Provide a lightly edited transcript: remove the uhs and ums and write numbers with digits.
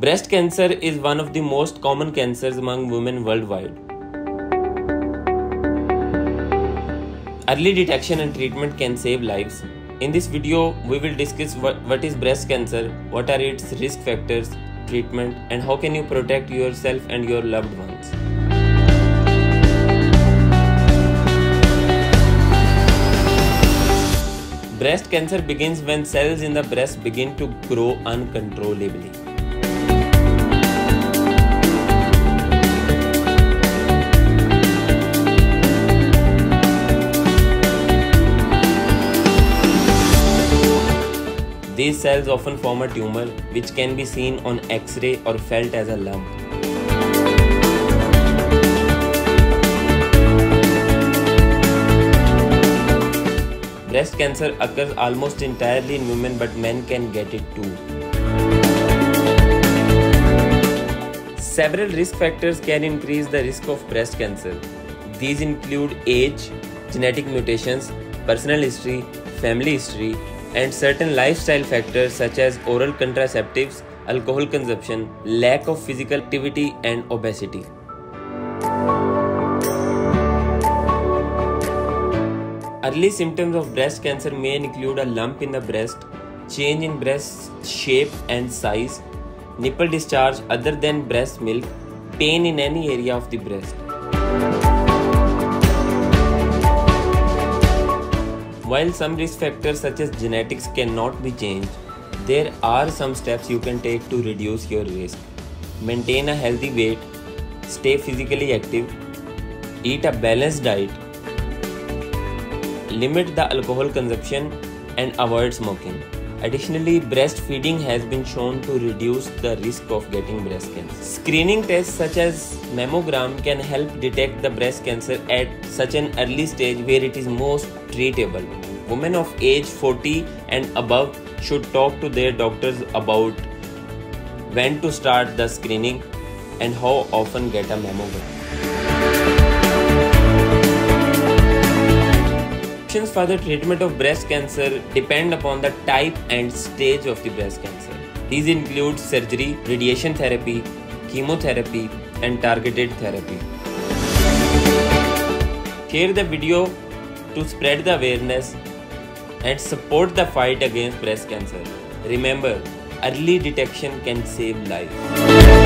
Breast cancer is one of the most common cancers among women worldwide. Early detection and treatment can save lives. In this video, we will discuss what is breast cancer, what are its risk factors, treatment, and how can you protect yourself and your loved ones. Breast cancer begins when cells in the breast begin to grow uncontrollably. These cells often form a tumor, which can be seen on X-ray or felt as a lump. Breast cancer occurs almost entirely in women, but men can get it too. Several risk factors can increase the risk of breast cancer. These include age, genetic mutations, personal history, family history, and certain lifestyle factors such as oral contraceptives, alcohol consumption, lack of physical activity, and obesity. Early symptoms of breast cancer may include a lump in the breast, change in breast shape and size, nipple discharge other than breast milk, pain in any area of the breast. While some risk factors such as genetics cannot be changed, there are some steps you can take to reduce your risk. Maintain a healthy weight, stay physically active, eat a balanced diet, limit the alcohol consumption, and avoid smoking. Additionally, breastfeeding has been shown to reduce the risk of getting breast cancer. Screening tests such as mammogram can help detect the breast cancer at such an early stage where it is most treatable. Women of age 40 and above should talk to their doctors about when to start the screening and how often get a mammogram. Options for the treatment of breast cancer depend upon the type and stage of the breast cancer. These include surgery, radiation therapy, chemotherapy, and targeted therapy. Share the video to spread the awareness and support the fight against breast cancer. Remember, early detection can save lives.